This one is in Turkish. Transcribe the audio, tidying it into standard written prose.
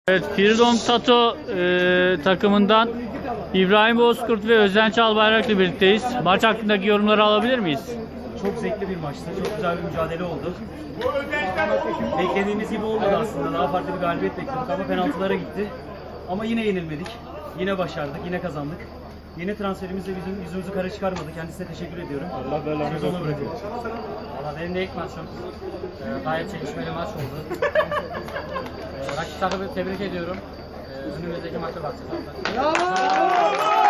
Evet, Firidom Tato takımından İbrahim Bozkurt ve Özden Çalbayrak'la birlikteyiz. Maç hakkındaki yorumları alabilir miyiz? Çok zevkli bir maçtı. Çok güzel bir mücadele oldu. Beklediğimiz gibi olmadı aslında. Daha farklı bir galibiyet bekliyorduk ama penaltılara gitti. Ama yine yenilmedik. Yine başardık. Yine kazandık. Yeni transferimizle bizim yüzümüzü kara çıkarmadı. Kendisine teşekkür ediyorum. Allah belanı versin. Valla benim de ilk maçım. Gayet çekişmeli maç oldu. Rakip takımı tebrik ediyorum. Önümüzdeki maça bakacağız.